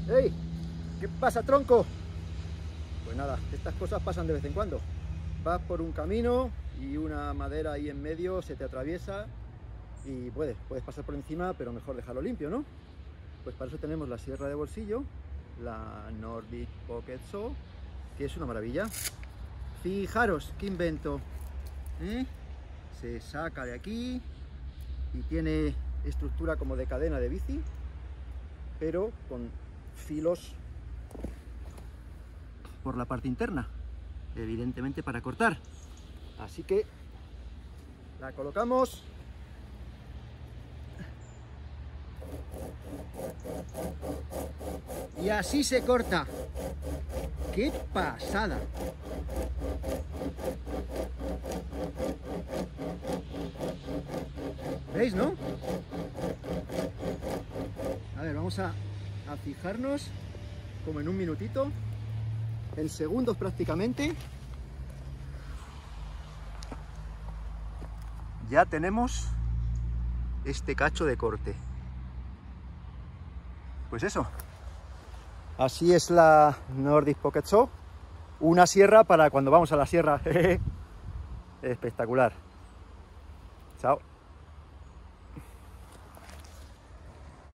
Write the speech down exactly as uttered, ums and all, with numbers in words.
¡Ey! ¿Qué pasa, tronco? Pues nada, estas cosas pasan de vez en cuando. Vas por un camino y una madera ahí en medio se te atraviesa y puedes, puedes pasar por encima, pero mejor dejarlo limpio, ¿no? Pues para eso tenemos la sierra de bolsillo, la Nordic Pocket Saw, que es una maravilla. Fijaros qué invento, ¿eh? Se saca de aquí y tiene estructura como de cadena de bici, pero con filos por la parte interna, evidentemente para cortar. Así que la colocamos y así se corta. ¡Qué pasada! ¿Veis, no? A ver, vamos a, a fijarnos como en un minutito, en segundos prácticamente. Ya tenemos este cacho de corte. Pues eso. Así es la Nordic Pocket Saw. Una sierra para cuando vamos a la sierra. Espectacular. Chao.